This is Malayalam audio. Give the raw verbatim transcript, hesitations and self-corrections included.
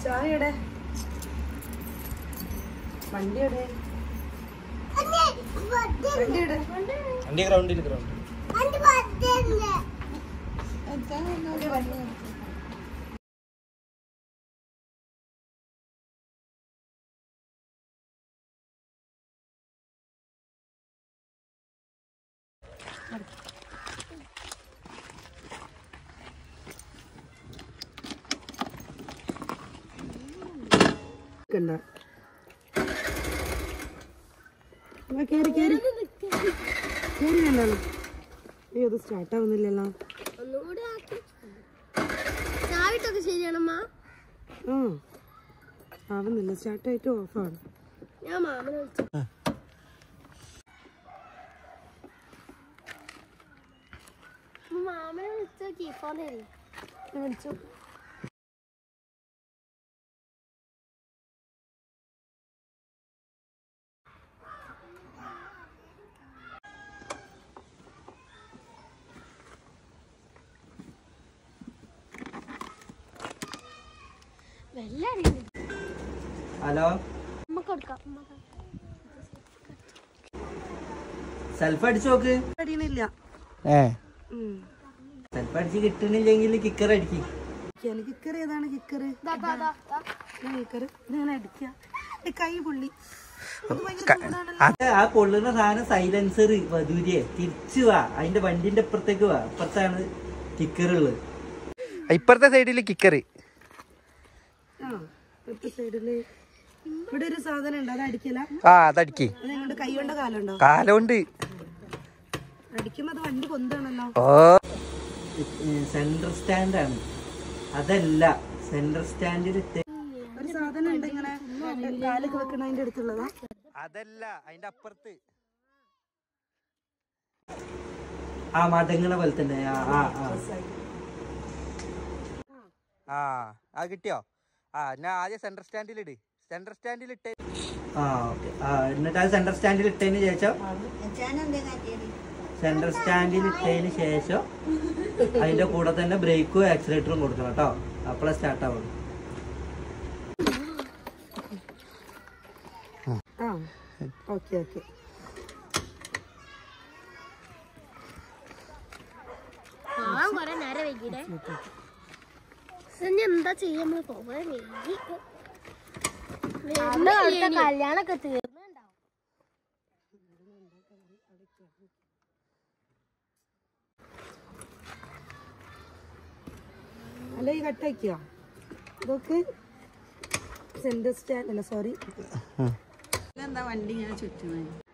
ചായയുടെ വണ്ടിയുടെ വണ്ടിയുടെ വണ്ടി ഗ്രൗണ്ടിൽ ഗ്രൗണ്ട് കേറി കേറി കേറി വേണ്ടല്ലോ. അയ്യോ അത് സ്റ്റാർട്ട് ആവുന്നില്ലല്ലോ. ശരിയാണമ്മ ആ ആവുന്നില്ല, സ്റ്റാർട്ടായിട്ട് ഓഫാണ്. ഞാൻ മാമനെ വിളിച്ചു. മാമനെ വിളിച്ചോ കീഫോനെ വിളിച്ചു. ഹലോ, സെൽഫ് അടിച്ചു നോക്ക്. അടിയണില്ല. സെൽഫ് അടിച്ച് കിട്ടണില്ലെങ്കിൽ കിക്കർ അടിക്ക്. കിക്കർ ഏതാണ്? കിക്കർ കിക്കർ ഇങ്ങനെ അടിക്കുക. കൈ പൊള്ളി. ആ പൊള്ളുന്ന സാധനം സൈലൻസർ. വധൂരിയെ തിരിച്ചു വാ, അതിന്റെ വണ്ടിന്റെ അപ്പുറത്തേക്ക് വാ. അപ്പുറത്താണ് കിക്കർ ഉള്ളത്. ഇപ്പുറത്തെ സൈഡില് കിക്കർ. സൈഡില് ഇവിടെ ഒരു സാധനം ഉണ്ട്, അത് അടിക്കല. ആ അതടിക്ക്. കൈ കൊണ്ട് കാലുണ്ടോ? കാലുണ്ട്. അടിക്കുമ്പോ അത് വണ്ടി പൊന്താണല്ലോ. ഓ സെൻട്രൽ സ്റ്റാൻഡ് ആണ്. അതല്ല, സെൻട്രൽ സ്റ്റാൻഡിൽ ഒരു സാധനം ഉണ്ട് ഇങ്ങനെ കാലൊക്കെ വെക്കണതിന്റെ അടുത്തുള്ളതാ. അതല്ല, അതിന്റെ അപ്പുറത്ത് ആ മതങ്ങളെ പോലെ തന്നെ. ആ ആ കിട്ടിയോ? ആ ഞാൻ ആദ്യം സെൻട്രൽ സ്റ്റാൻഡിൽ ഇട്. സെൻട്രൽ സ്റ്റാൻഡിൽ ഇട്ടേ. ആ ഓക്കെ. ആ എന്നിട്ട് അത് സെൻട്രൽ സ്റ്റാൻഡിൽ ഇട്ടതിന് ശേഷം സെൻട്രൽ സ്റ്റാൻഡിൽ ഇട്ടതിന് ശേഷം അതിന്റെ കൂടെ തന്നെ ബ്രേക്കും ആക്സിലേറ്ററും കൊടുക്കണം കേട്ടോ. അപ്പോഴേ സ്റ്റാർട്ട് ആവുള്ളൂ. Okay okay. എന്താ ചെയ്യാ, കല്യാണൊക്കെ തീർന്നുണ്ടാവും. അല്ല ഈ കട്ടാക്കിയോ? ഇതൊക്കെ സെൻട്രൽ സ്റ്റാൻഡ് അല്ല, സോറി. എന്താ വണ്ടി ഇങ്ങനെ ചുറ്റുന്നത്?